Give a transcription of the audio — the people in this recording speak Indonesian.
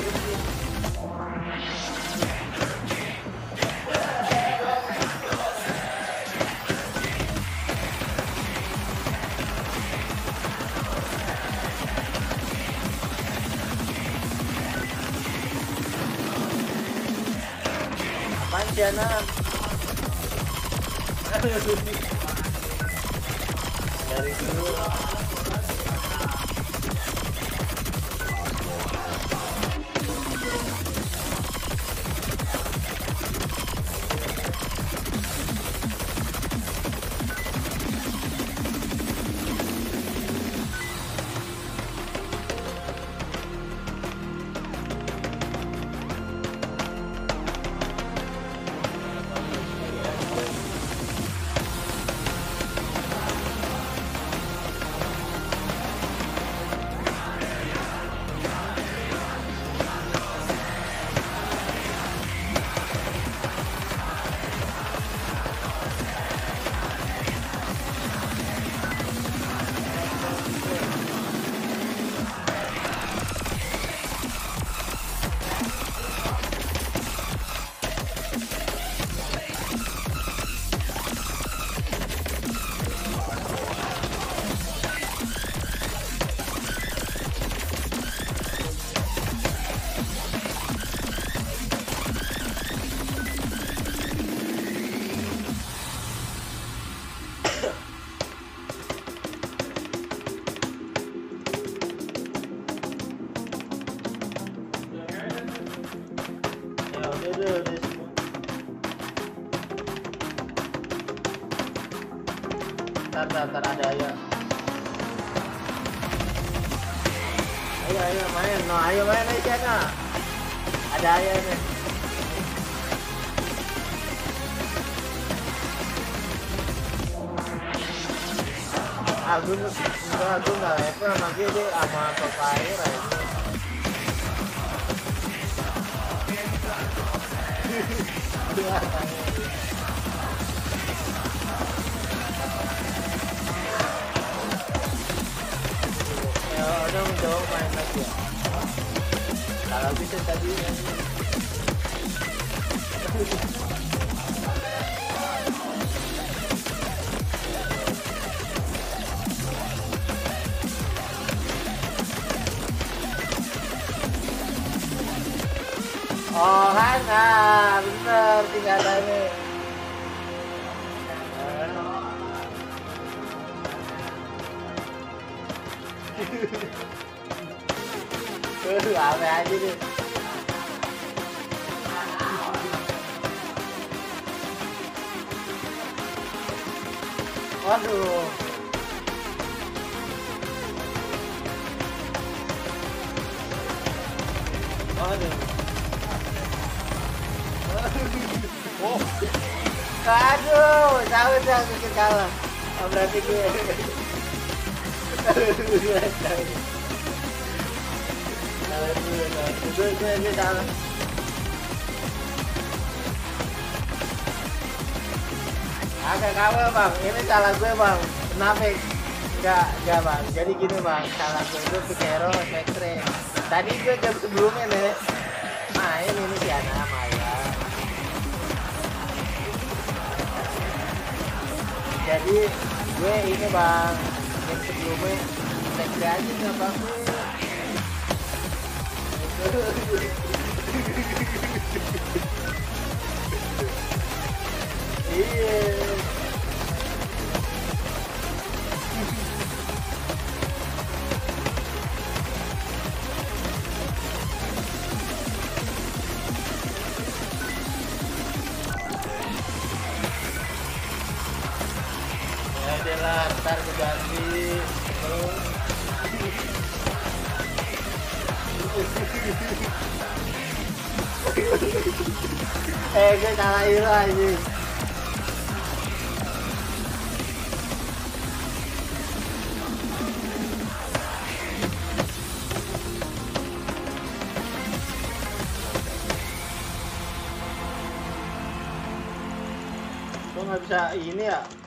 Jana dari dulu Ntar ada ya. Ayo main, ayo main aja nah. Ada ayah nih. Aku nggak level sama dia sama Topair aja. Udah mencoba main lagi ya. Kalau bisa tadi oh Hana bener tinggalannya. Ame aja deh. Waduh. Waduh. Oh. Aduh, tahu bikin kalah. Berarti gue. Gue salah. Agak kawal bang, ini salah gue bang. Kenapa? Enggak bang. Jadi gini bang, salah gue Pikero, Sektre. Tadi gue jam sebelumnya nih main ini Diana Maya. Jadi gue ini bang, jam sebelumnya Sektre aja nggak bagus. Iya. Ya udahlah, ntar gue ganti. Gue salah hero aja. Kok nggak bisa ini ya?